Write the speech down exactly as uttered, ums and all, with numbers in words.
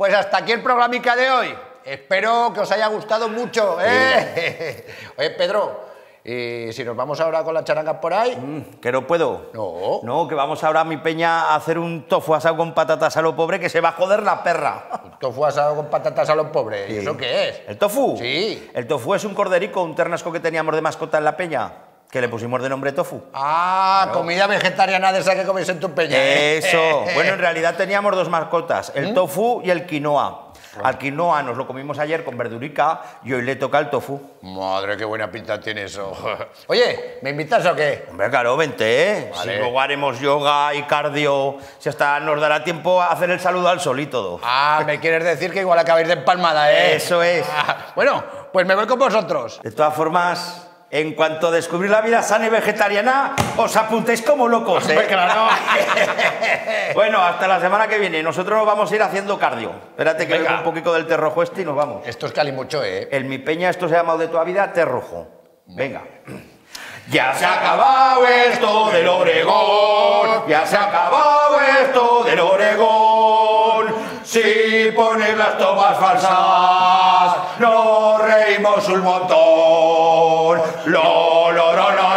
pues hasta aquí el programica de hoy. Espero que os haya gustado mucho, ¿eh? Sí. Oye, Pedro, ¿y si nos vamos ahora con las charangas por ahí? Mm, ¿Que no puedo? No. No, que vamos ahora a mi peña a hacer un tofu asado con patatas a lo pobre que se va a joder la perra. Un tofu asado con patatas a los pobres. Sí. ¿Y eso qué es? ¿El tofu? Sí. El tofu es un corderico, un ternasco que teníamos de mascota en la peña, que le pusimos de nombre tofu. Ah, claro. Comida vegetariana de esa que coméis en tu peña. Eso. Bueno, en realidad teníamos dos mascotas, el ¿Mm? tofu y el quinoa. Al quinoa nos lo comimos ayer con verdurica y hoy le toca el tofu. Madre, qué buena pinta tiene eso. Oye, ¿me invitas o qué? Hombre, claro, vente, ¿eh? Vale. Si luego haremos yoga y cardio, si hasta nos dará tiempo a hacer el saludo al sol y todo. Ah, me quieres decir que igual acabáis de empalmada, ¿eh? Eso es. Ah, bueno, pues me voy con vosotros. De todas formas, en cuanto a descubrir la vida sana y vegetariana, os apuntéis como locos, ¿eh? Claro. Bueno, hasta la semana que viene. Nosotros nos vamos a ir haciendo cardio. Espérate que venga un poquito del té rojo este y nos vamos. Esto es cali mucho, ¿eh? En mi peña esto se ha llamado de toda vida té rojo. Venga. Ya se ha acabado esto del Oregón, ya se ha acabado esto del Oregón. Si pones las tomas falsas, nos reímos un montón. Lo, lo, lo, lo.